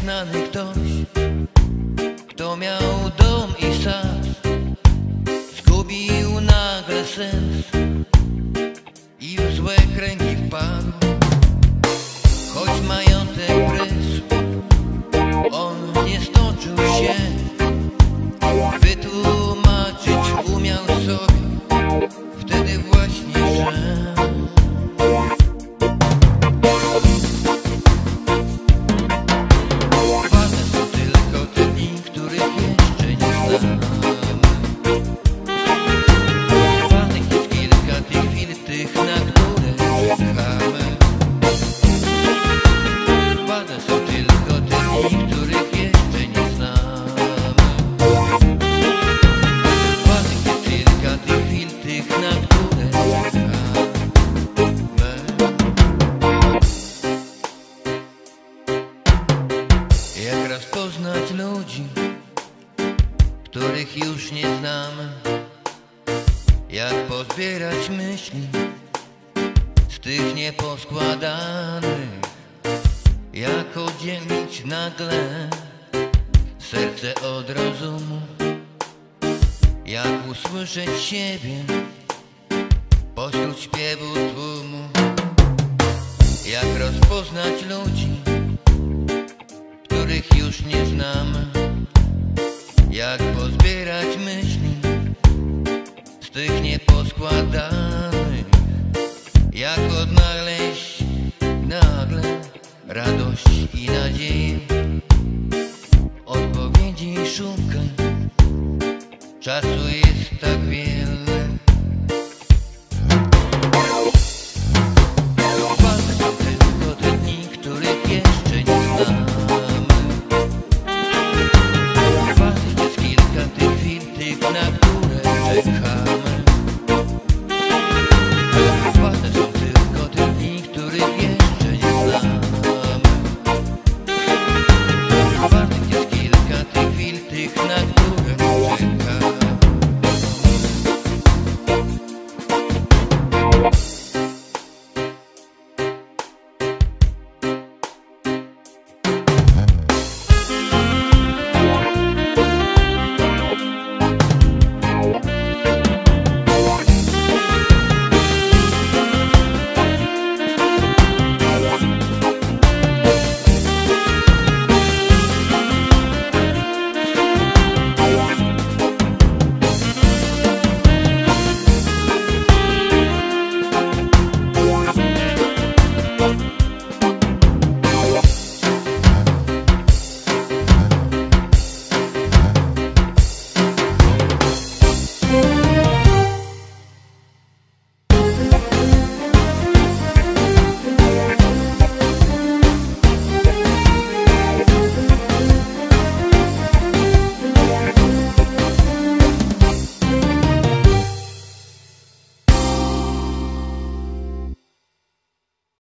nieznany ktoś, kto miał dom i sad, zgubił nagle sens i w złe kręgi wpadł. Choć majątek prysł, on nie stoczył się, wytłumaczyć umiał sobie wtedy właśnie, że ważne są tylko te dni, których jeszcze nie znamy. Ważnych jest kilka tych chwil, tych, na które czekamy. Ważne są tylko te dni, których jeszcze nie znamy. Ważnych jest kilka tych chwil, tych, na które czekamy. Jak rozpoznać ludzi, których już nie znamy? Jak pozbierać myśli z tych nieposkładanych? Jak oddzielić nagle serce od rozumu? Jak usłyszeć siebie pośród śpiewu tłumu? Jak rozpoznać ludzi, których już nie znamy? Jak pozbierać myśli z tych nieposkładanych? Jak odnaleźć nagle radość i nadzieję? Odpowiedzi szukaj, czasu